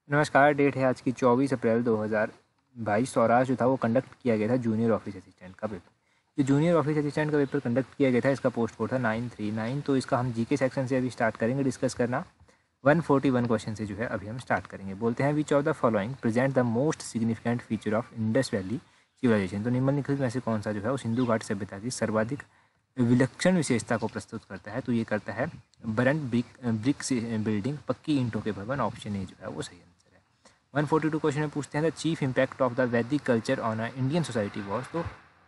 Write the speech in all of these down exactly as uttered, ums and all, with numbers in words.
नमस्कार। डेट है आज की चौबीस अप्रैल दो हज़ार बाईस और आज जो था वो कंडक्ट किया गया था जूनियर ऑफिस असिस्टेंट का पेपर। जो जूनियर ऑफिस असिस्टेंट का पेपर कंडक्ट किया गया था इसका पोस्ट कोड था नाइन थ्री नाइन। तो इसका हम जीके सेक्शन से अभी स्टार्ट करेंगे डिस्कस करना। वन फोर्टी वन क्वेश्चन से जो है अभी हम स्टार्ट करेंगे। बोलते हैं which of the following present the most significant feature of Indus valley civilisation. तो निम्नलिखित में से कौन सा जो है वो सिंधु घाट सभ्यता की सर्वाधिक विलक्षण विशेषता को प्रस्तुत करता है। तो ये करता है बरंट ब्रिक ब्रिक बिल्डिंग, पक्की ईंटों के भवन। ऑप्शन ए जो है वो सही आंसर है। वन फोर्टी टू क्वेश्चन में पूछते हैं the chief impact of the Vedic culture on a Indian society was. तो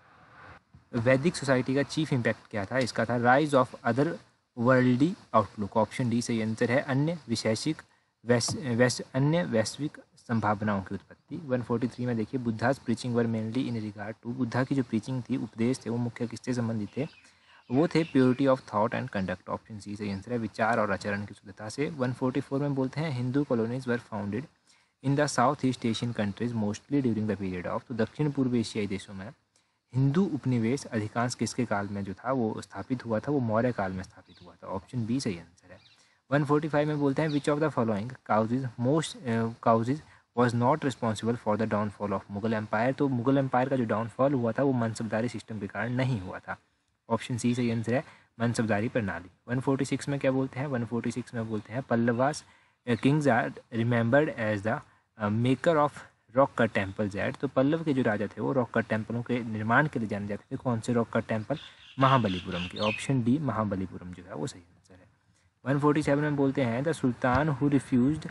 वैदिक सोसाइटी का चीफ इम्पैक्ट क्या था? इसका था rise of other worldly outlook. Option D सही आंसर है। अन्य वैशेषिक वैस, वैस अन्य वैश्विक संभावनाओं की उत्पत्ति। वन फोर्टी थ्री में देखिए Buddha's preaching were mainly in regard to. Buddha की जो प्रीचिंग थी, उपदेश थे, वो मुख्य किससे संबंधित थे? वो थे purity of thought and conduct. Option C सही आंसर है, विचार और आचरण की शुद्धता से। वन फोर्टी फोर में बोलते हैं Hindu colonies were founded in the south east Asian countries mostly during the period of. तो दक्षिण पूर्व एशियाई देशों में हिंदू उपनिवेश अधिकांश किसके काल में जो था वो स्थापित हुआ था? वो मौर्य काल में स्थापित हुआ था। ऑप्शन बी सही आंसर है। वन फोर्टी फाइव में बोलते हैं which of the following causes most causes was not responsible for the downfall of Mughal empire. तो मुगल एम्पायर का जो डाउनफॉल हुआ था वो मनसबदारी सिस्टम के कारण नहीं हुआ था। ऑप्शन सी सही आंसर है, मनसबदारी प्रणाली। वन फोर्टी सिक्स में क्या बोलते हैं? वन फोर्टी सिक्स में बोलते हैं Pallavas kings are remembered as the maker of rock cut temples at. तो पल्लव के जो राजा थे वो रॉक कट टेम्पलों के निर्माण के लिए जाने जाते थे। कौन से रॉक कट टेम्पल? महाबलीपुरम के। ऑप्शन डी महाबलीपुरम जो है वो सही आंसर है। वन फोर्टी सेवन में बोलते हैं the sultan who refused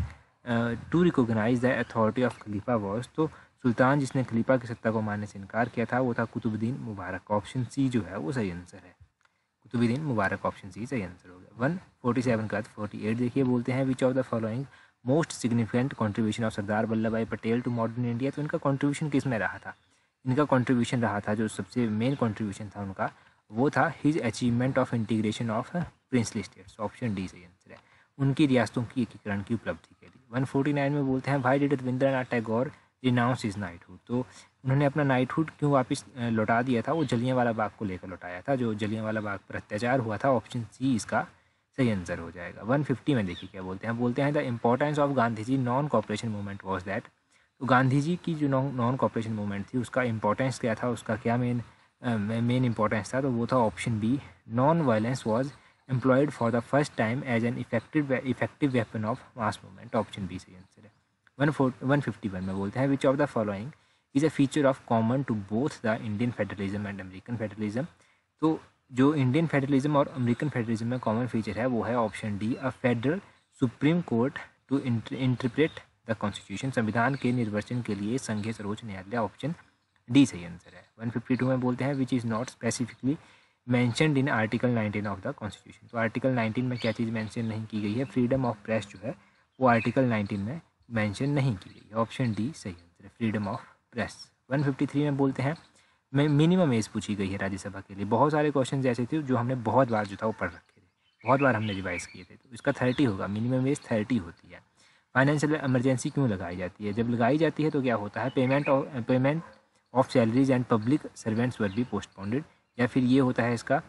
to recognise the authority of khalifa was. तो सुल्तान जिसने खलीफा की सत्ता को मानने से इनकार किया था वो था कुतुबुद्दीन मुबारक। ऑप्शन सी जो है वो सही आंसर है, कुतुबुद्दीन मुबारक। ऑप्शन सी सही आंसर हो गया। वन फोर्टी सेवन के बाद फोर्टी एट देखिए बोलते हैं which of the following most significant contribution of Sardar Vallabhbhai Patel to modern India. तो इनका कॉन्ट्रीब्यूशन किस में रहा था? इनका कॉन्ट्रीब्यूशन रहा था, जो सबसे मेन कॉन्ट्रीब्यूशन था उनका, वो था his achievement of integration of princely states. Option D सही आंसर है, उनकी रियासतों की एकीकरण की उपलब्धि के लिए। वन फोर्टी नाइन में बोलते हैं why did Rabindranath Tagore renounce his knighthood. तो उन्होंने अपना नाइटहुड क्यों वापस लौटा दिया था? वो जलियांवाला बाग को लेकर लौटाया था, जो जलियांवाला बाग पर अत्याचार हुआ था। ऑप्शन सी इसका सही आंसर हो जाएगा। वन फिफ्टी में देखिए क्या बोलते हैं, बोलते हैं the importance of Gandhi ji non cooperation movement was that. तो गांधी जी की जो नॉन कॉपरेशन मूवमेंट थी उसका इंपॉर्टेंस क्या था, उसका क्या मेन मेन इंपॉर्टेंस था? तो वो था option B non violence was employed for the first time as an effective effective weapon of mass movement. Option B सही आंसर है। One four one fifty one में बोलते हैं which of the following is a feature of common to both the Indian federalism and American federalism. तो जो Indian federalism और American federalism में common feature है वो है option D a federal supreme court to interpret the constitution. संविधान के निर्वचन के लिए संघीय सर्वोच्च न्यायालय। ऑप्शन डी सही आंसर है। वन फिफ्टी टू में बोलते हैं which is not specifically mentioned in article nineteen of the constitution. तो आर्टिकल नाइनटीन में क्या चीज़ मैंशन नहीं की गई है? फ्रीडम ऑफ प्रेस जो है वो आर्टिकल नाइनटीन में मैंशन नहीं की गई है। ऑप्शन डी सही आंसर है, freedom of press. One fifty three में बोलते हैं में मिनिमम एज पूछी गई है राज्यसभा के लिए। बहुत सारे क्वेश्चन ऐसे थे जो हमने बहुत बार जो था वो पढ़ रखे थे, बहुत बार हमने रिवाइज किए थे। तो इसका थर्टी होगा, मिनिमम एज थर्टी होती है। फाइनेंशियल इमरजेंसी क्यों लगाई जाती है? जब लगाई जाती है तो क्या होता है? Payment of payment of salaries and public servants were be postponed. या फिर ये होता है इसका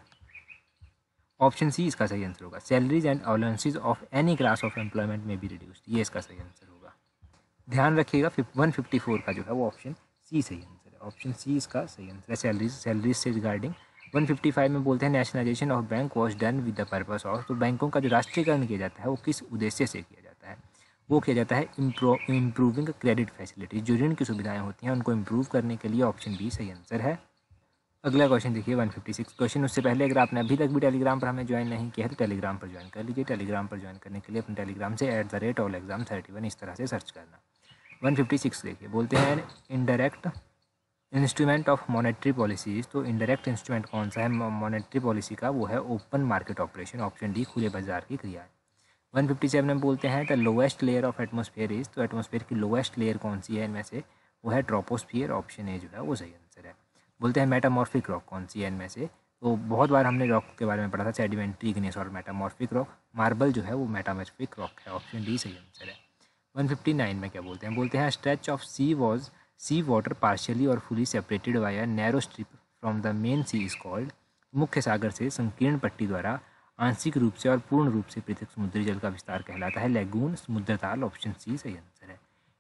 ऑप्शन सी इसका सही आंसर होगा, salaries and allowances of any class of employment में बी रिड्यूस्ड। ये इसका सही आंसर होगा। ध्यान रखिएगा वन फिफ्टी फोर का जो है वो ऑप्शन सी सही आंसर है। ऑप्शन सी इसका सही आंसर है, सैलरीज सैलरीज से रिगार्डिंग। वन फिफ्टी फाइव में बोलते हैं nationalisation of bank was done with the purpose of. तो बैंकों का जो राष्ट्रीयकरण किया जाता है वो किस उद्देश्य से किया जाता है? वो किया जाता है इम्प्रूविंग क्रेडिट फैसिलिटीज। जो ऋण की सुविधाएं होती हैं उनको इम्प्रूव करने के लिए। ऑप्शन बी सही आंसर है। अगला क्वेश्चन देखिए वन फिफ्टी सिक्स क्वेश्चन। उससे पहले अगर आपने अभी तक भी टेलीग्राम पर हमें ज्वाइन नहीं किया है तो टेलीग्राम पर ज्वाइन कर लीजिए। टेलीग्राम पर ज्वाइन करने के लिए अपने टेलीग्राम से at the rate all exam thirty one इस तरह से सर्च करना। वन फिफ्टी सिक्स देखिए बोलते हैं indirect instrument of monetary policies. तो इनडायरेक्ट इंस्ट्रूमेंट कौन सा है मॉनेटरी पॉलिसी का? वो है open market operation. Option D खुले बाजार की क्रिया है। वन फिफ्टी सेवन में बोलते हैं the lowest layer of atmosphere is. तो एटमोसफेयर की लोएस्ट लेयर कौन सी है इनमें से? वो है ट्रोपोस्फियर। ऑप्शन ए जो है वो सही आंसर है। बोलते हैं मेटामॉर्फिक रॉक कौन सी है इनमें से? तो बहुत बार हमने रॉक के बारे में पढ़ा था, सेडिमेंट्री इग्नेस और मेटामॉर्फिक रॉक। मार्बल जो है वो मेटामॉर्फिक रॉक है। ऑप्शन डी सही आंसर है। वन फिफ्टी नाइन में क्या बोलते हैं? बोलते हैं stretch of sea was sea water partially और fully separated by a narrow strip from the main sea is called. मुख्य सागर से संकीर्ण पट्टी द्वारा आंशिक रूप से और पूर्ण रूप से पृथक समुद्री जल का विस्तार कहलाता है लैगून, समुद्र ताल। ऑप्शन सी सही आंसर है।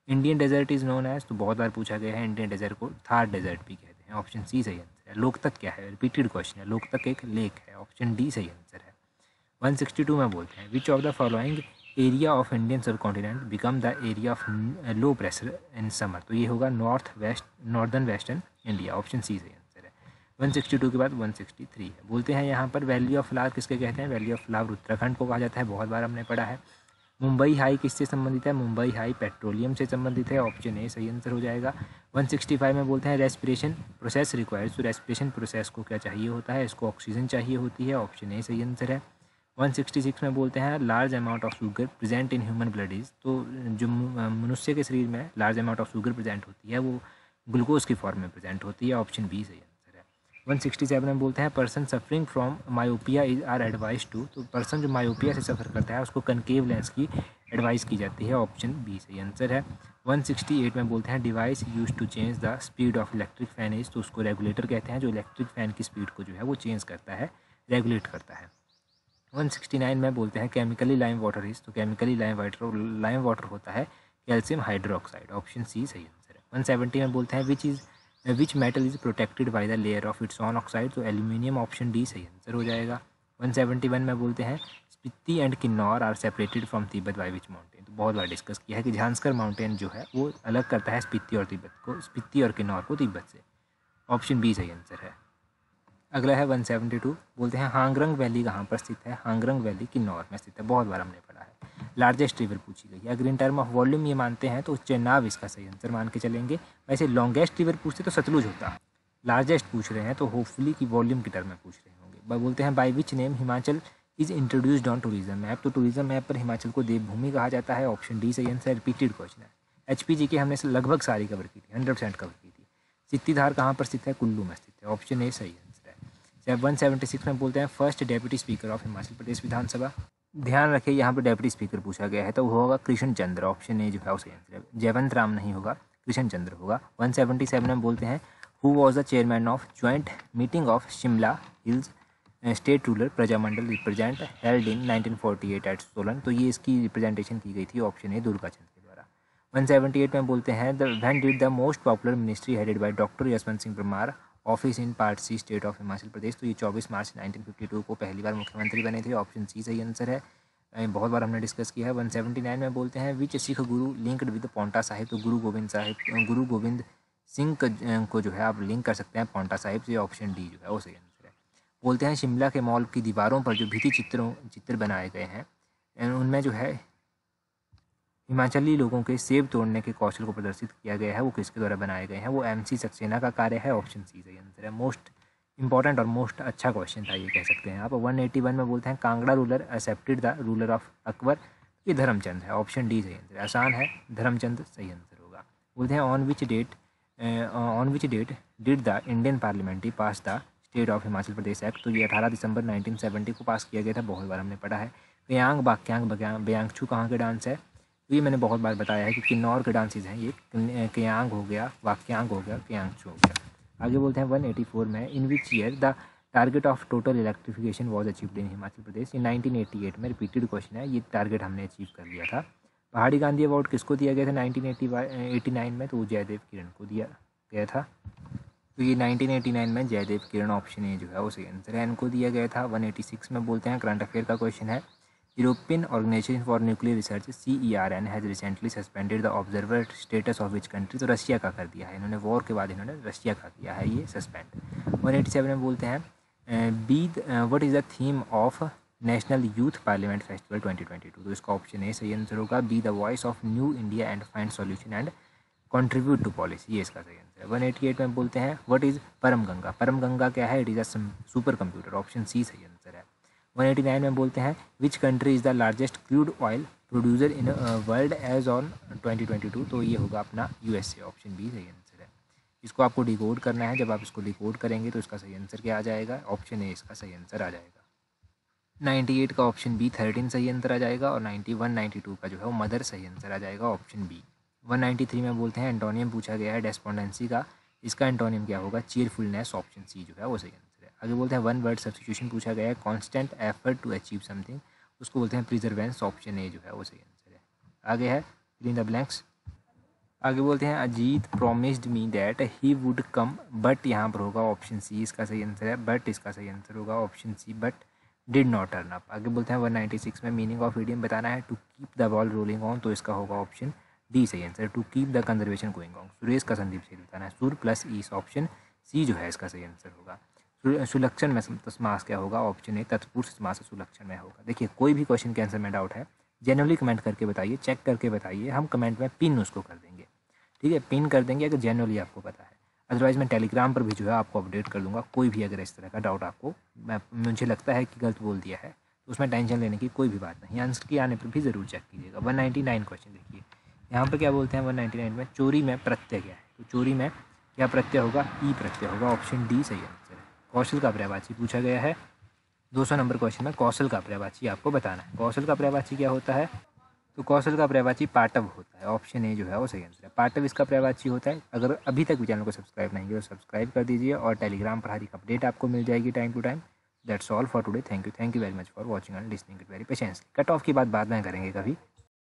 Indian desert is known as, तो बहुत बार पूछा गया है, इंडियन डेजर्ट को थार डेजर्ट भी कहते हैं, ऑप्शन सी सही आंसर है। लोकतक क्या है, रिपीटेड क्वेश्चन है, लोकतक एक लेक है, ऑप्शन डी सही आंसर है। वन सिक्सटी टू में बोलते हैं which of the following area of Indian subcontinent become the area of low pressure in summer, तो ये होगा north west northern western India, option C सही आंसर है। वन सिक्सटी टू के बाद वन सिक्सटी थ्री है, बोलते हैं यहाँ पर वैली ऑफ फ्लावर किसके कहते हैं, वैली ऑफ फ्लावर उत्तराखंड को कहा जाता है, बहुत बार हमने पढ़ा है। मुंबई हाई किससे संबंधित है, मुंबई हाई पेट्रोलियम से संबंधित है, ऑप्शन ए सही आंसर हो जाएगा। वन सिक्सटी फाइव में बोलते हैं रेस्पिरेशन प्रोसेस रिक्वायर्ड, तो रेस्पिरेशन प्रोसेस को क्या चाहिए होता है, इसको ऑक्सीजन चाहिए होती है, ऑप्शन ए सही आंसर है। वन सिक्सटी सिक्स में बोलते हैं large amount of sugar present in human blood is, तो जो मनुष्य के शरीर में large amount of sugar present होती है वो ग्लूकोज की फॉर्म में प्रेजेंट होती है, ऑप्शन बी सही आंसर है। वन सिक्सटी सेवन में बोलते हैं person suffering from myopia is are advise to, तो पर्सन जो मायोपिया से सफ़र करता है उसको कनकेव लेंस की एडवाइस की जाती है, ऑप्शन बी सही आंसर है। वन सिक्सटी एट में बोलते हैं device use to change the speed of electric fan is, तो उसको रेगुलेटर कहते हैं, जो इलेक्ट्रिक फैन की स्पीड को जो है वो चेंज करता है, रेगुलेट करता है। वन सिक्सटी नाइन में बोलते हैं केमिकली लाइम वाटर इज, तो chemically lime water lime water होता है कैल्शियम हाइड्रोक्साइड, ऑप्शन सी सही आंसर है। वन सेवेंटी में बोलते हैं which is which metal is protected by the layer of its own oxide, तो एल्यूमिनियम, ऑप्शन डी सही आंसर हो जाएगा। वन सेवेंटी वन में बोलते हैं Spiti and Kinnaur are separated from Tibet by which mountain, तो बहुत बार डिस्कस किया है कि झांसकर माउंटेन जो है वो अलग करता है स्पीति और तिब्बत को, स्पीति और किन्नौर को तिब्बत से, ऑप्शन बी सही आंसर है। अगला है वन सेवेंटी टू, बोलते हैं हांगरंग वैली कहाँ पर स्थित है, हांगरंग वैली किन्नौर में स्थित है, बहुत बार हमने पढ़ा है। लार्जेस्ट रिवर पूछी गई है, अगर इन टर्म ऑफ वॉल्यूम ये मानते हैं तो चेनाब इसका सही आंसर मान के चलेंगे, वैसे लॉन्गेस्ट रिवर पूछते तो सतलुज होता, लार्जेस्ट पूछ रहे हैं तो होपफुली की वॉल्यूम की टर्म में पूछ रहे होंगे। बोलते हैं by which name Himachal is introduced on tourism map, तो टूरिज्म मैप पर हिमाचल को देवभूमि कहा जाता है, ऑप्शन डी सही आंसर, रिपीटेड क्वेश्चन है। एच पी जी के हमने लगभग सारी कवर की थी, हंड्रेड परसेंट कवर की थी। सित्तीधार कहाँ पर स्थित है, कुल्लू में स्थित है, ऑप्शन ए सही आंसर है। वन सेवेंटी सिक्स में बोलते हैं first deputy speaker of Himachal Pradesh Vidhansabha, ध्यान रखिए यहाँ पर डेप्यूटी स्पीकर पूछा गया है तो वो होगा कृष्ण चंद्र, ऑप्शन ए जो है वो सही आंसर है, जयवंत राम नहीं होगा, कृष्ण चंद्र होगा। वन सेवेंटी सेवन में बोलते हैं who was the chairman of joint meeting of Shimla hills state ruler Prajamandal represent held in nineteen forty eight at Solan, तो ये इसकी रिप्रेजेंटेशन की गई थी, ऑप्शन ए दुर्गा चंद के द्वारा। वन सेवेंटी एट में बोलते हैं the when did the most popular ministry headed by doctor Yashwant Singh Parmar office in part C state of Himachal Pradesh, तो ये चौबीस मार्च नाइनटीन फिफ्टी टू को पहली बार मुख्यमंत्री बने थे, ऑप्शन सी सही आंसर है, बहुत बार हमने डिस्कस किया है। वन सेवेंटी नाइन में बोलते हैं विच सिख गुरु लिंक्ड विद पौंटा साहिब, तो गुरु गोविंद साहिब गुरु गोविंद सिंह को जो है आप लिंक कर सकते हैं पौंटा साहिब से, ऑप्शन डी जो है वो सही आंसर है। बोलते हैं शिमला के मॉल की दीवारों पर जो भित्ति चित्रों चित्र बनाए गए हैं उनमें जो है हिमाचली लोगों के सेब तोड़ने के कौशल को प्रदर्शित किया गया है, वो किसके द्वारा बनाए गए हैं, वो एम सी सक्सेना का कार्य है, ऑप्शन सी सही आंसर है। मोस्ट इंपॉर्टेंट और मोस्ट अच्छा क्वेश्चन था ये कह सकते हैं आप। वन एटी वन में बोलते हैं Kangra ruler accepted the ruler of Akbar, ये धर्मचंद है, ऑप्शन डी सही आंसर है, आसान है, धर्मचंद सही आंसर होगा। बोलते हैं on which date on which date did the Indian parliamentary pass the state of Himachal Pradesh act, तो ये अठारह दिसंबर नाइनटीन सेवेंटी को पास किया गया था, बहुत बार हमने पढ़ा है। कयांग बाक्यांग ब्यांगछू कहाँ के डांस है, तो ये मैंने बहुत बार बताया है कि किन्नौर के डांसेज हैं ये, कयांग हो गया, वाक्यांग हो गया, कयांगछू हो गया। आगे बोलते हैं वन एटी फोर में in which year the target of total electrification was achieved in Himachal Pradesh, ये नाइनटीन एटी एट में रिपीटेड क्वेश्चन है, ये टारगेट हमने अचीव कर लिया था। पहाड़ी गांधी अवार्ड किसको दिया गया था नाइनटीन एटी नाइन में, तो जयदेव किरण को दिया गया था, तो ये नाइनटीन एटी नाइन में जयदेव किरण, ऑप्शन ए जो है वो सही आंसर है, इनको दिया गया था। वन एटी सिक्स में बोलते हैं करंट अफेयर का क्वेश्चन है European organisation for nuclear research C E R N has recently suspended the observer status of which country, तो रशिया का कर दिया है इन्होंने, वॉर के बाद इन्होंने रशिया का किया है ये सस्पेंड। वन एटी सेवन में बोलते हैं B what is the theme of national youth parliament festival twenty twenty two, तो इसका ऑप्शन ए सही आंसर होगा, B the voice of new India and find solution and contribute to policy, ये इसका सही आंसर है। वन एटी एट में बोलते हैं व्हाट इज़ परम गंगा, परम गंगा क्या है, it is a supercomputer, option C सही आंसर है। वन एटी नाइन में बोलते हैं which country is the largest crude oil producer in world as on twenty twenty two, तो ये होगा अपना यूएसए, ऑप्शन बी सही आंसर है। इसको आपको डिकोड करना है, जब आप इसको डिकोड करेंगे तो इसका सही आंसर क्या आ जाएगा, ऑप्शन ए इसका सही आंसर आ जाएगा। नाइन्टी एट का ऑप्शन बी थर्टीन सही आंसर आ जाएगा, और नाइन्टी वन नाइन्टी टू का जो है वो मदर सही आंसर आ जाएगा, option B. One ninety three में बोलते हैं एंटोनियम पूछा गया है डेस्पोंडेंसी का, इसका एंटोनियम क्या होगा, चीयरफुलनेस, ऑप्शन सी जो है वो सही आंसर है। आगे बोलते हैं वन वर्ड सब्स्टिट्यूशन पूछा गया है constant effort to achieve something, उसको बोलते हैं प्रिजर्वेंस, ऑप्शन ए जो है वो सही आंसर है। आगे है फिल इन द ब्लैंक्स, आगे बोलते हैं Ajit promised me that he would come, but यहाँ पर होगा ऑप्शन सी इसका सही आंसर है, बट इसका सही आंसर होगा option C, but did not turn up. आगे बोलते हैं वन नाइन्टी सिक्स में मीनिंग ऑफ इडियम बताना है, to keep the ball rolling on, तो इसका होगा ऑप्शन डी सही answer, to keep the conservation going on. Suresh का संदीप से बताना है, सुर प्लस ईस, ऑप्शन सी जो है इसका सही आंसर होगा। सुलक्षण में समास क्या होगा, ऑप्शन ए तत्पुरुष समास सुलक्षण में होगा। देखिए कोई भी क्वेश्चन के आंसर में डाउट है जनरली कमेंट करके बताइए, चेक करके बताइए, हम कमेंट में पिन उसको कर देंगे, ठीक है, पिन कर देंगे अगर जनरली आपको पता है। अदरवाइज़ मैं टेलीग्राम पर भी जो है आपको अपडेट कर दूंगा, कोई भी अगर इस तरह का डाउट आपको मैं मुझे लगता है कि गलत बोल दिया है तो उसमें टेंशन लेने की कोई भी बात नहीं, आंसर की आने पर भी ज़रूर चेक कीजिएगा। वन नाइन्टी नाइन क्वेश्चन देखिए यहाँ पर क्या बोलते हैं, वन नाइन्टी नाइन में चोरी में प्रत्यय क्या है, तो चोरी में क्या प्रत्यय होगा, ई प्रत्यय होगा, ऑप्शन डी सही आंसर है। कौशल का पर्यायवाची पूछा गया है दो सौ नंबर क्वेश्चन में, कौशल का पर्यायवाची आपको बताना है। कौशल का पर्यायवाची क्या होता है, तो कौशल का पर्यायवाची पाटव होता है, ऑप्शन ए जो है वो सही आंसर है, पाटव इसका पर्यायवाची होता है। अगर अभी तक भी चैनल को सब्सक्राइब नहीं किया तो सब्सक्राइब कर दीजिए और टेलीग्राम पर हर एक अपडेट आपको मिल जाएगी time to time. That's all for today, thank you thank you very much for watching and listening it very patiently. Cut off की बात बाद में करेंगे कभी,